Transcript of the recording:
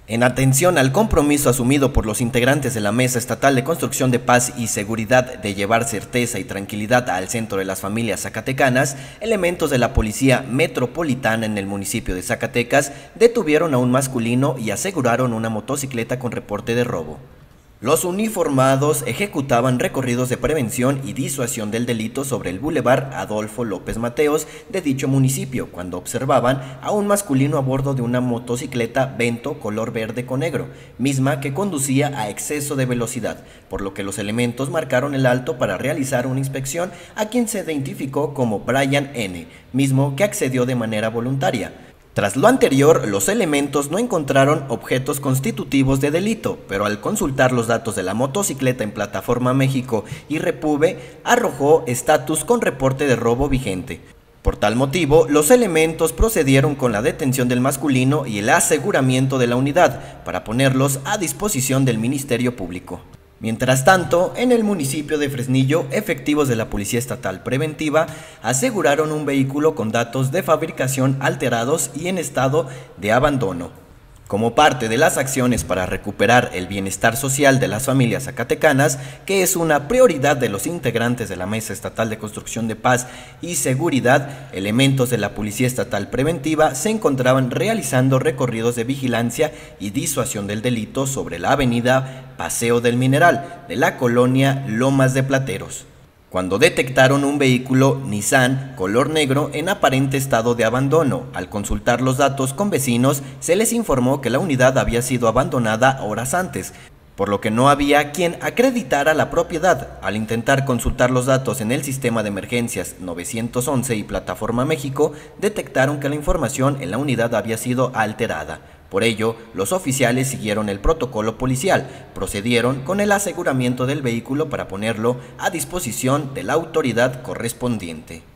En atención al compromiso asumido por los integrantes de la Mesa Estatal de Construcción de Paz y Seguridad de llevar certeza y tranquilidad al centro de las familias zacatecanas, elementos de la Policía Metropolitana en el municipio de Zacatecas detuvieron a un masculino y aseguraron una motocicleta con reporte de robo. Los uniformados ejecutaban recorridos de prevención y disuasión del delito sobre el Boulevard Adolfo López Mateos de dicho municipio, cuando observaban a un masculino a bordo de una motocicleta Vento color verde con negro, misma que conducía a exceso de velocidad, por lo que los elementos marcaron el alto para realizar una inspección a quien se identificó como Brian N., mismo que accedió de manera voluntaria. Tras lo anterior, los elementos no encontraron objetos constitutivos de delito, pero al consultar los datos de la motocicleta en Plataforma México y Repube, arrojó estatus con reporte de robo vigente. Por tal motivo, los elementos procedieron con la detención del masculino y el aseguramiento de la unidad, para ponerlos a disposición del Ministerio Público. Mientras tanto, en el municipio de Fresnillo, efectivos de la Policía Estatal Preventiva aseguraron un vehículo con datos de fabricación alterados y en estado de abandono. Como parte de las acciones para recuperar el bienestar social de las familias zacatecanas, que es una prioridad de los integrantes de la Mesa Estatal de Construcción de Paz y Seguridad, elementos de la Policía Estatal Preventiva se encontraban realizando recorridos de vigilancia y disuasión del delito sobre la avenida Paseo del Mineral de la colonia Lomas de Plateros, cuando detectaron un vehículo Nissan color negro en aparente estado de abandono. Al consultar los datos con vecinos, se les informó que la unidad había sido abandonada horas antes, por lo que no había quien acreditara la propiedad. Al intentar consultar los datos en el sistema de emergencias 911 y Plataforma México, detectaron que la información en la unidad había sido alterada. Por ello, los oficiales siguieron el protocolo policial, procedieron con el aseguramiento del vehículo para ponerlo a disposición de la autoridad correspondiente.